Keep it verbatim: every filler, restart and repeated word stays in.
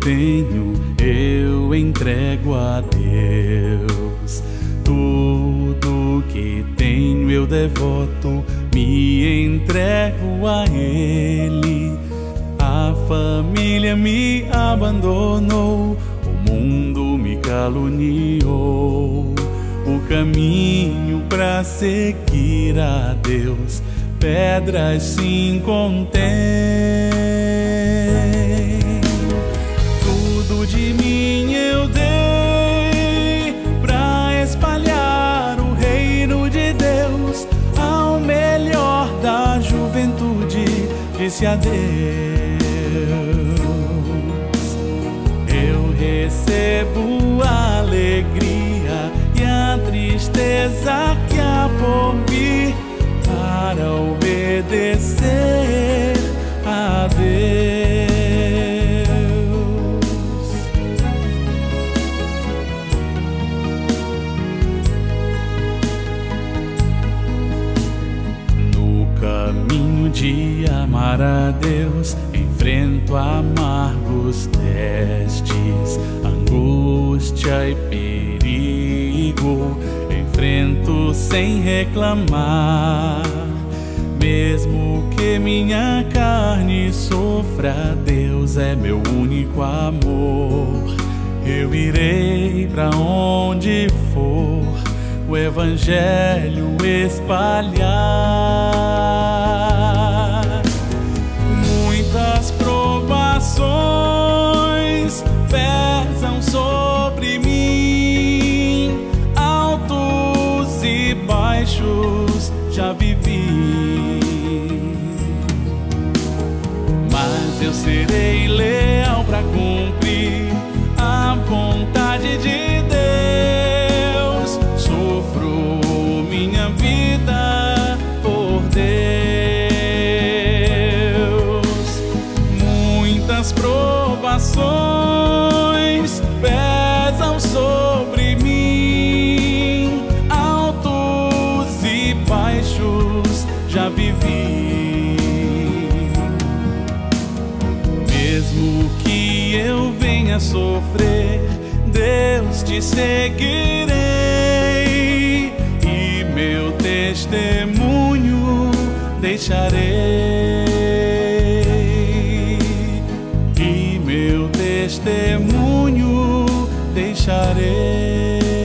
tenho eu entrego a Deus. Tudo que tenho eu devoto, me entrego a Ele. A família me abandonou, o mundo me caluniou. O caminho pra seguir a Deus, pedras sim contém. Tudo de mim eu dei pra espalhar o reino de Deus. Ao melhor da juventude disse adeus. Eu recebo a alegria e a tristeza que há por vir, para obedecer a Deus. No caminho de amar a Deus, enfrento amargos testes, angústia e perigo. Enfrento sem reclamar, mesmo que minha carne sofra, Deus é meu único amor. Eu irei pra onde for, o Evangelho espalhar. Muitas provações pesam sobre mim, altos e baixos já vivi, mas eu serei leal pra cumprir a vontade de Deus. Sofro minha vida por Deus. Muitas provações pesam sobre mim, altos e baixos já vivi. Mesmo que eu venha sofrer, Deus te seguirei e meu testemunho deixarei. E meu testemunho deixarei.